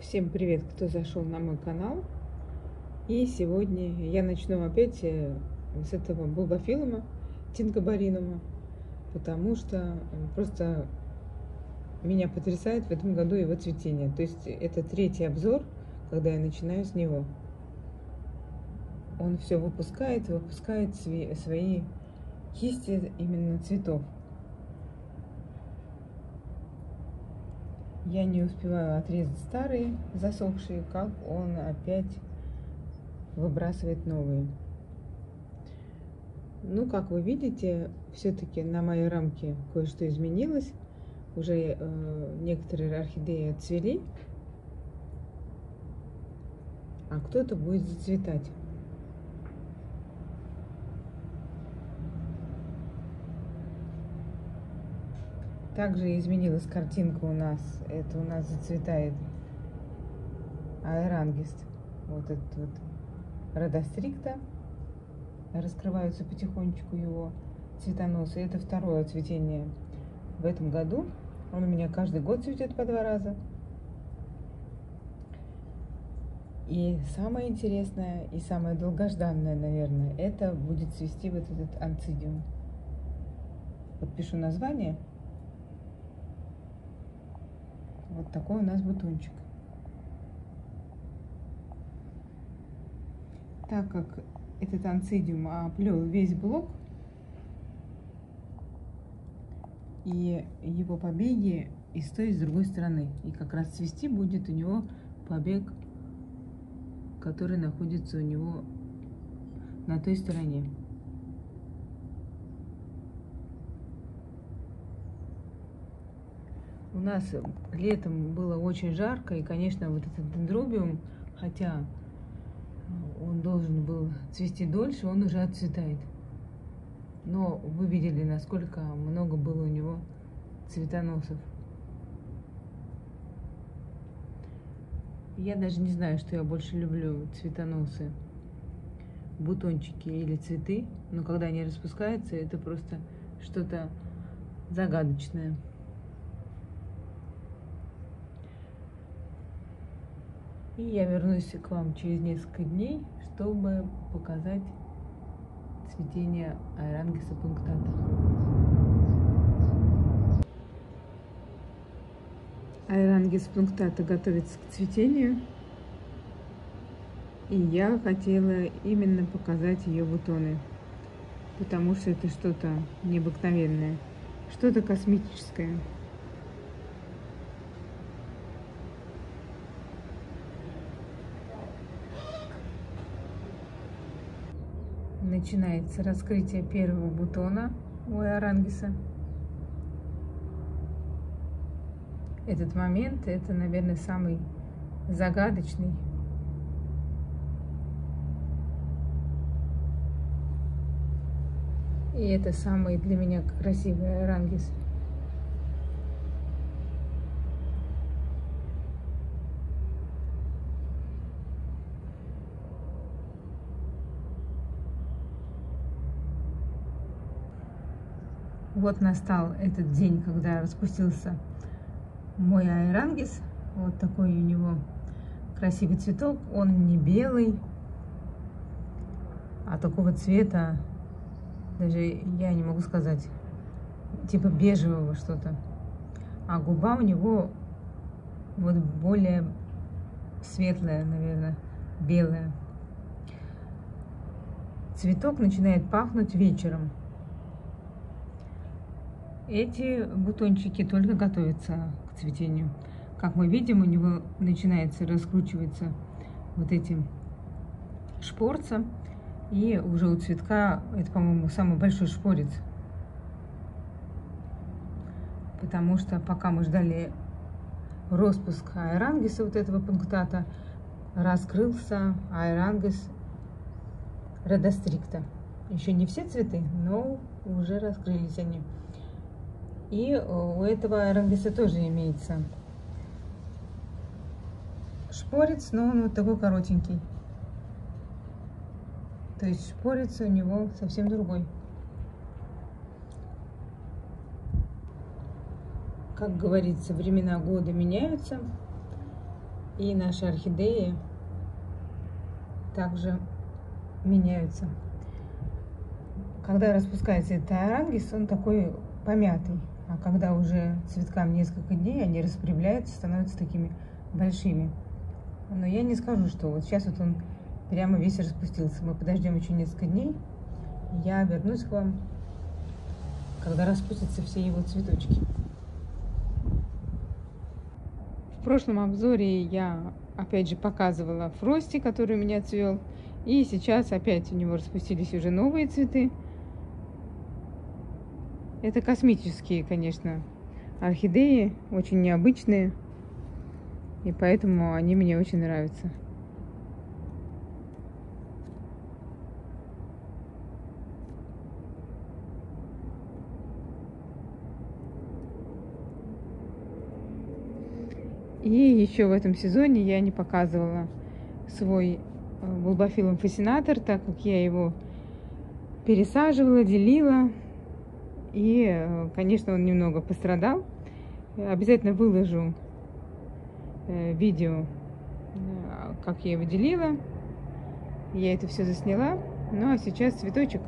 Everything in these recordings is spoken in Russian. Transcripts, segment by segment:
Всем привет, кто зашел на мой канал. И сегодня я начну опять с этого булбофилума тинкобаринума, потому что просто меня потрясает в этом году его цветение. То есть это третий обзор, когда я начинаю с него. Он все выпускает свои кисти именно цветов. Я не успеваю отрезать старые, засохшие, как он опять выбрасывает новые. Ну, как вы видите, все-таки на моей рамке кое-что изменилось. Уже некоторые орхидеи отцвели, а кто-то будет зацветать. Также изменилась картинка у нас. Это у нас зацветает аэрангист. Вот этот вот родострикта. Раскрываются потихонечку его цветоносы. Это второе цветение в этом году. Он у меня каждый год цветет по 2 раза. И самое интересное и самое долгожданное, наверное, это будет цвести вот этот анцидиум. Вот пишу название. Вот такой у нас бутончик. Так как этот анцидиум оплел весь блок, и его побеги и с той, и с другой стороны. И как раз цвести будет у него побег, который находится у него на той стороне. У нас летом было очень жарко, и, конечно, вот этот дендробиум, хотя он должен был цвести дольше, он уже отцветает. Но вы видели, насколько много было у него цветоносов. Я даже не знаю, что я больше люблю: цветоносы, бутончики или цветы. Но когда они распускаются, это просто что-то загадочное. И я вернусь к вам через несколько дней, чтобы показать цветение аэрангиса пунктата. Аэрангис пунктата готовится к цветению. И я хотела именно показать ее бутоны, потому что это что-то необыкновенное, что-то космическое. Начинается раскрытие первого бутона у аэрангиса. Этот момент, это, наверное, самый загадочный. И это самый для меня красивый аэрангис. Вот настал этот день, когда распустился мой аэрангис. Вот такой у него красивый цветок. Он не белый, а такого цвета, даже я не могу сказать, типа бежевого что-то. А губа у него вот более светлая, наверное, белая. Цветок начинает пахнуть вечером. Эти бутончики только готовятся к цветению. Как мы видим, у него начинается раскручиваться вот эти шпорца. И уже у цветка, это, по-моему, самый большой шпорец. Потому что пока мы ждали распуск аэрангиса, вот этого пунктата, раскрылся аэрангис родострикта. Еще не все цветы, но уже раскрылись они. И у этого аэрангиса тоже имеется шпорец, но он вот такой коротенький. То есть шпорец у него совсем другой. Как говорится, времена года меняются. И наши орхидеи также меняются. Когда распускается этот арангис, он такой помятый. А когда уже цветкам несколько дней, они распрямляются, становятся такими большими. Но я не скажу, что вот сейчас вот он прямо весь распустился. Мы подождем еще несколько дней. Я вернусь к вам, когда распустятся все его цветочки. В прошлом обзоре я опять же показывала Фрости, который у меня цвел. И сейчас опять у него распустились уже новые цветы. Это космические, конечно, орхидеи, очень необычные. И поэтому они мне очень нравятся. И еще в этом сезоне я не показывала свой булбофилум фасцинатор, так как я его пересаживала, делила. И, конечно, он немного пострадал. Обязательно выложу видео, как я его делила. Я это все засняла. Ну а сейчас цветочек,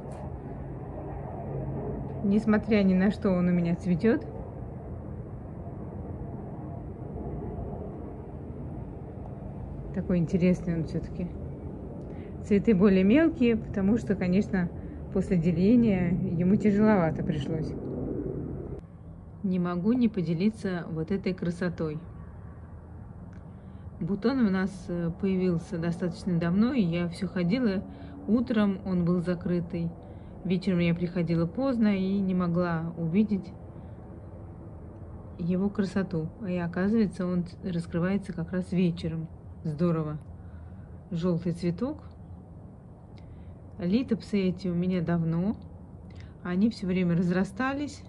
несмотря ни на что, он у меня цветет. Такой интересный он все-таки. Цветы более мелкие, потому что, конечно, после деления ему тяжеловато пришлось. Не могу не поделиться вот этой красотой. Бутон у нас появился достаточно давно, и я все ходила. Утром он был закрытый, вечером я приходила поздно и не могла увидеть его красоту. И оказывается, он раскрывается как раз вечером. Здорово. Желтый цветок. Литопсы эти у меня давно. Они все время разрастались.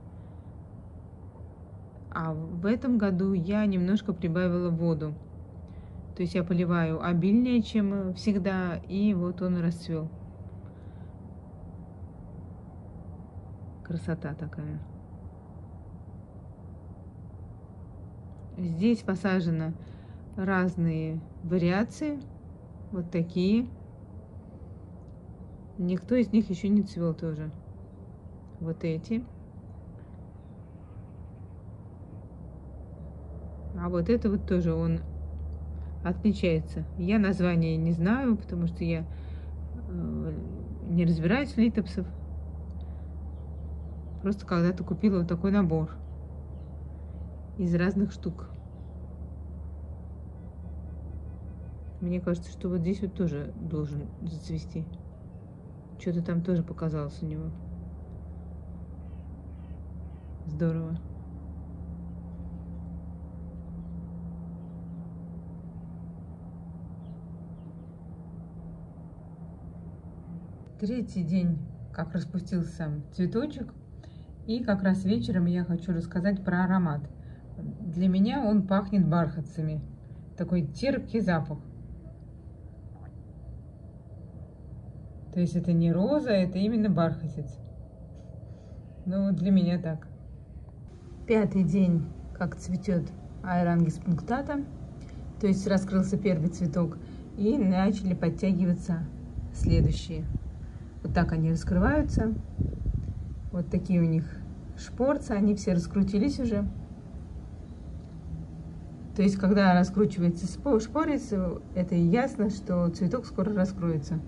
А в этом году я немножко прибавила воду. То есть я поливаю обильнее, чем всегда. И вот он расцвел. Красота такая. Здесь посажено разные вариации. Вот такие. Никто из них еще не цвел тоже. Вот эти. А вот это вот тоже он отличается. Я название не знаю, потому что я не разбираюсь в литопсах. Просто когда-то купила вот такой набор из разных штук. Мне кажется, что вот здесь вот тоже должен зацвести. Что-то там тоже показалось у него. Здорово. Третий день, как распустился цветочек. И как раз вечером я хочу рассказать про аромат. Для меня он пахнет бархатцами. Такой терпкий запах. То есть это не роза, это именно бархатец. Ну вот для меня так. Пятый день, как цветет Аэрангис пунктата. То есть раскрылся первый цветок и начали подтягиваться следующие. Вот так они раскрываются. Вот такие у них шпорцы, они все раскрутились уже. То есть когда раскручивается шпорец, это ясно, что цветок скоро раскроется.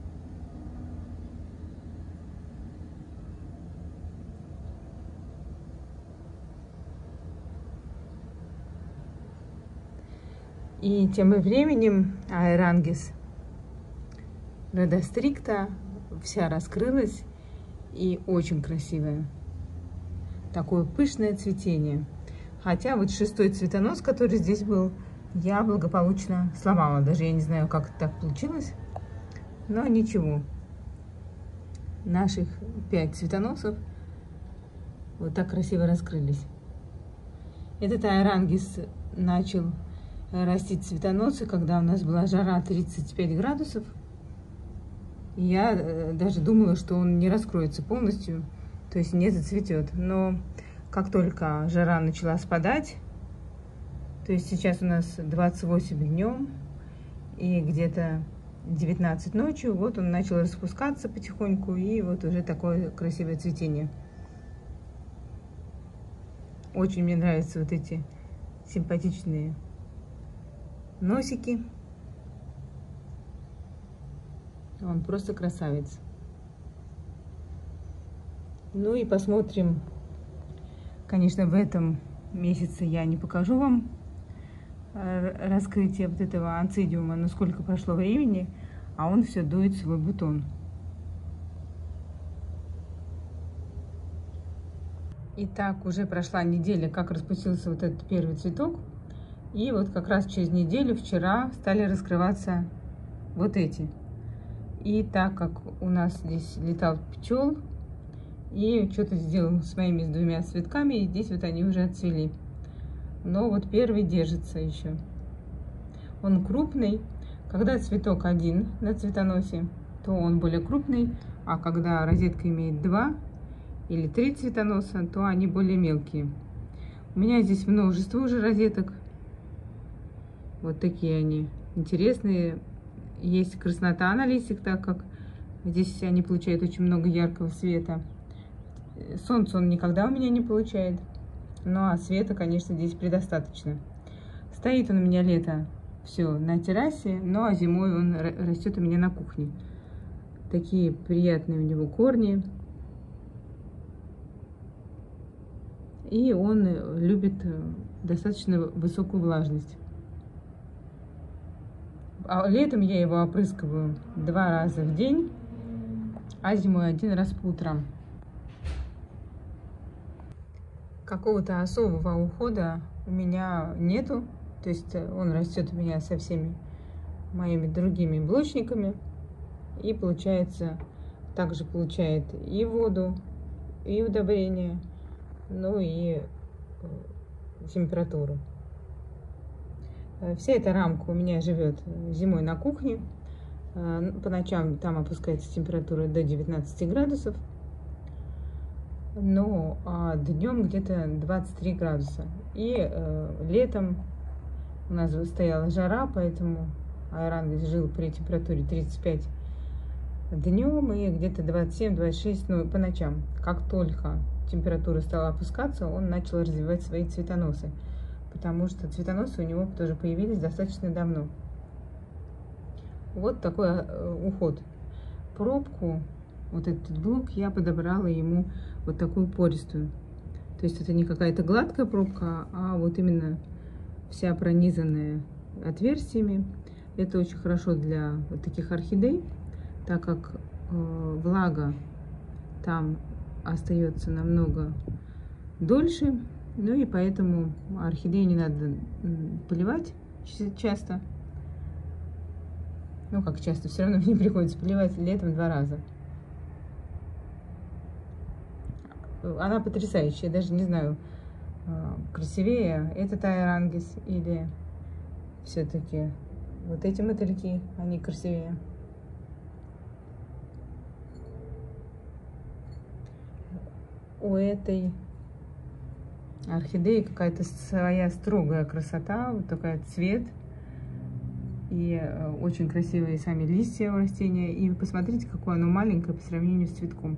И тем временем Аэрангис родострикта вся раскрылась и очень красивая. Такое пышное цветение. Хотя вот шестой цветонос, который здесь был, я благополучно сломала. Даже я не знаю, как так получилось. Но ничего. Наших 5 цветоносов вот так красиво раскрылись. Этот Аэрангис начал растить цветоносы, когда у нас была жара 35 градусов. И я даже думала, что он не раскроется полностью, то есть не зацветет. Но как только жара начала спадать, То есть сейчас у нас 28 днем и где-то 19 ночью. Вот он начал распускаться потихоньку, и вот уже такое красивое цветение. Очень мне нравятся вот эти симпатичные носики. Он просто красавец. Ну и посмотрим. Конечно, в этом месяце я не покажу вам раскрытие вот этого анцидиума, но сколько прошло времени, а он все дует свой бутон. Итак, уже прошла неделя, как распустился вот этот первый цветок. И вот как раз через неделю, вчера, стали раскрываться вот эти. И так как у нас здесь летал пчел, и что-то сделал с моими двумя цветками, и здесь вот они уже отцвели. Но вот первый держится еще. Он крупный. Когда цветок один на цветоносе, то он более крупный, а когда розетка имеет 2 или 3 цветоноса, то они более мелкие. У меня здесь множество уже розеток. Вот такие они интересные. Есть краснота на листьях, так как здесь они получают очень много яркого света. Солнце он никогда у меня не получает. Ну а света, конечно, здесь предостаточно. Стоит он у меня лето все на террасе, ну а зимой он растет у меня на кухне. Такие приятные у него корни. И он любит достаточно высокую влажность. А летом я его опрыскиваю 2 раза в день, а зимой 1 раз по утрам. Какого-то особого ухода у меня нету. То есть он растет у меня со всеми моими другими блочниками. И получается, также получает и воду, и удобрение, ну и температуру. Вся эта рамка у меня живет зимой на кухне. По ночам там опускается температура до 19 градусов. Но днем где-то 23 градуса. И летом у нас стояла жара, поэтому аэрангис жил при температуре 35 днем и где-то 27-26, ну, по ночам. Как только температура стала опускаться, он начал развивать свои цветоносы, потому что цветоносы у него тоже появились достаточно давно. Вот такой уход. Пробку, вот этот блок, я подобрала ему вот такую пористую. То есть это не какая-то гладкая пробка, а вот именно вся пронизанная отверстиями. Это очень хорошо для вот таких орхидей, так как влага там остается намного дольше. Ну и поэтому орхидеи не надо поливать часто. Ну как часто, все равно мне приходится поливать летом 2 раза. Она потрясающая, я даже не знаю, красивее этот аэрангис или все-таки вот эти мотыльки, они красивее. У этой орхидеи какая-то своя строгая красота, вот такой цвет. И очень красивые сами листья у растения. И посмотрите, какое оно маленькое по сравнению с цветком.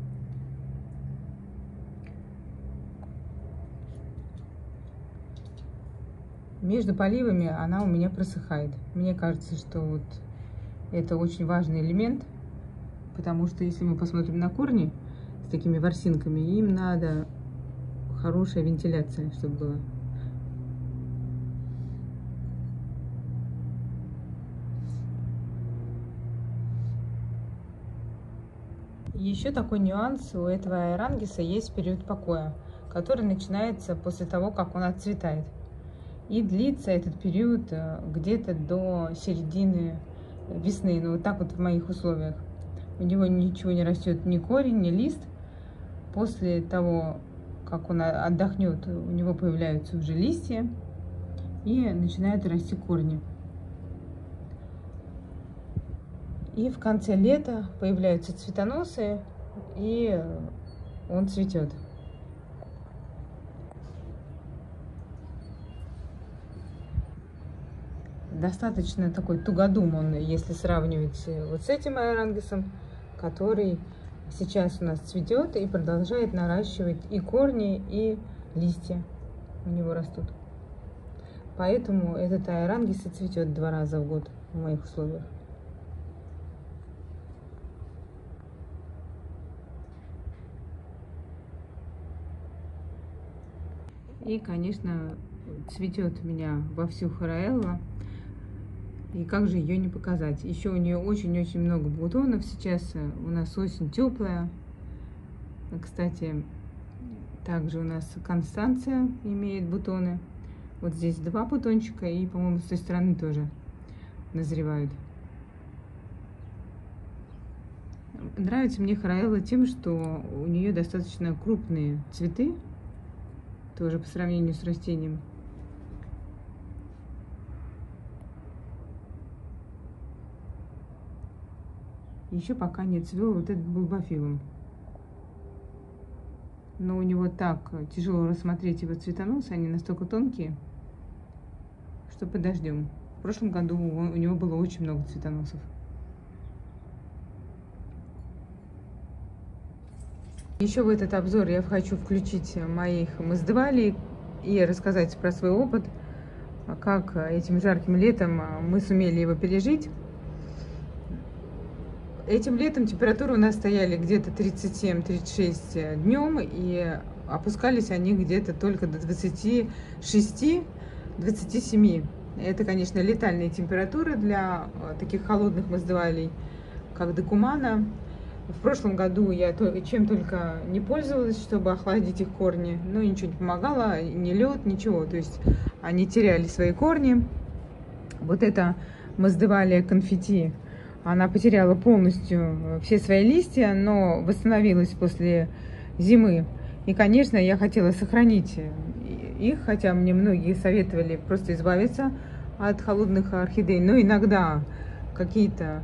Между поливами она у меня просыхает. Мне кажется, что вот это очень важный элемент, потому что если мы посмотрим на корни с такими ворсинками, им надо хорошая вентиляция, чтобы была. Еще такой нюанс: у этого аэрангиса есть период покоя, который начинается после того, как он отцветает. И длится этот период где-то до середины весны. Ну вот так вот в моих условиях. У него ничего не растет, ни корень, ни лист. После того, как он отдохнет, у него появляются уже листья и начинают расти корни. И в конце лета появляются цветоносы, и он цветет. достаточно такой тугодум он, если сравнивать вот с этим аэрангисом, который сейчас у нас цветет и продолжает наращивать и корни, и листья у него растут. Поэтому этот аэрангис и цветет 2 раза в год в моих условиях. И, конечно, цветет у меня вовсю Хараэлла. И как же ее не показать? Еще у нее очень-очень много бутонов. Сейчас у нас осень теплая. Кстати, также у нас Констанция имеет бутоны. Вот здесь 2 бутончика, и, по-моему, с той стороны тоже назревают. Нравится мне Хараэлла тем, что у нее достаточно крупные цветы, тоже по сравнению с растением. Еще пока не цвел вот этот булбофилум. Но у него так тяжело рассмотреть его цветоносы, они настолько тонкие, что подождем. В прошлом году у него было очень много цветоносов. Еще в этот обзор я хочу включить моих маздевалий и рассказать про свой опыт, как этим жарким летом мы сумели его пережить. Этим летом температуры у нас стояли где-то 37-36 днем, и опускались они где-то только до 26-27. Это, конечно, летальные температуры для таких холодных маздевалий, как декумана. В прошлом году я чем только не пользовалась, чтобы охладить их корни, но ничего не помогало, ни лед, ничего. То есть они теряли свои корни. Вот эта маздевалия конфетти, она потеряла полностью все свои листья, но восстановилась после зимы. И, конечно, я хотела сохранить их, хотя мне многие советовали просто избавиться от холодных орхидей. Но иногда какие-то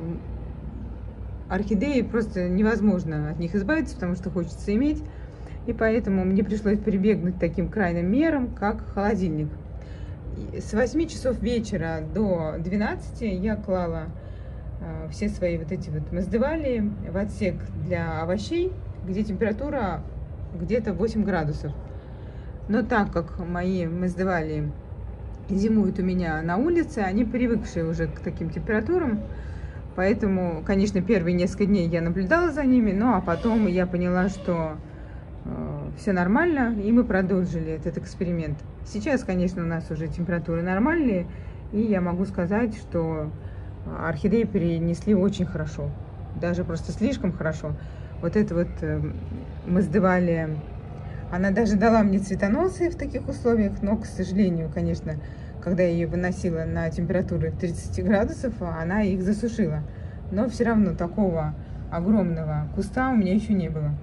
орхидеи просто невозможно от них избавиться, потому что хочется иметь. И поэтому мне пришлось прибегнуть к таким крайним мерам, как холодильник. С 8 часов вечера до 12 я клала все свои вот эти вот маздевалии в отсек для овощей, где температура где-то 8 градусов. Но так как мои маздевалии зимуют у меня на улице, они привыкшие уже к таким температурам. Поэтому, конечно, первые несколько дней я наблюдала за ними, ну а потом я поняла, что все нормально, и мы продолжили этот эксперимент. Сейчас, конечно, у нас уже температуры нормальные, и я могу сказать, что орхидеи перенесли очень хорошо, даже просто слишком хорошо. Вот эта вот маздевалия, она даже дала мне цветоносы в таких условиях, но, к сожалению, конечно, когда я ее выносила на температуру 30 градусов, она их засушила. Но все равно такого огромного куста у меня еще не было.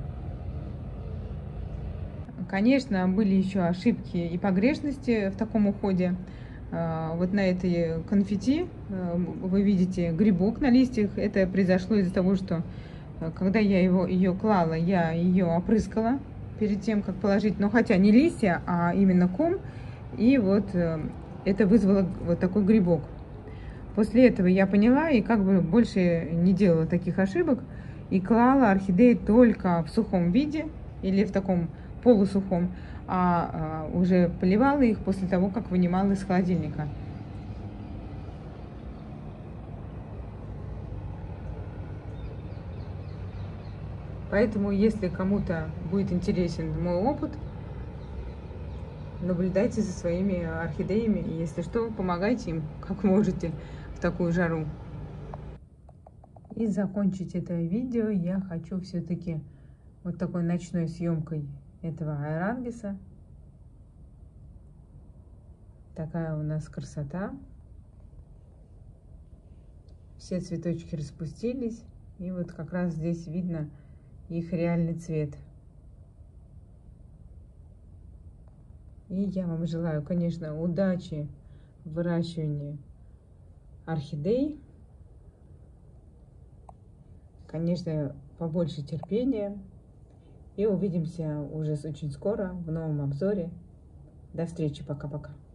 Конечно, были еще ошибки и погрешности в таком уходе. Вот на этой конфетти вы видите грибок на листьях. Это произошло из-за того, что когда я ее клала, я ее опрыскала перед тем, как положить, но хотя не листья, а именно ком. И вот это вызвало вот такой грибок. После этого я поняла и как бы больше не делала таких ошибок. И клала орхидеи только в сухом виде или в таком полусухом, а уже поливала их после того, как вынимала из холодильника. Поэтому, если кому-то будет интересен мой опыт, наблюдайте за своими орхидеями, и если что, помогайте им, как можете, в такую жару. И закончить это видео я хочу все-таки вот такой ночной съемкой этого аэрангиса. Такая у нас красота. Все цветочки распустились, и вот как раз здесь видно их реальный цвет. И я вам желаю, конечно, удачи в выращивании орхидей. Конечно, побольше терпения. И увидимся уже очень скоро в новом обзоре. До встречи, пока-пока.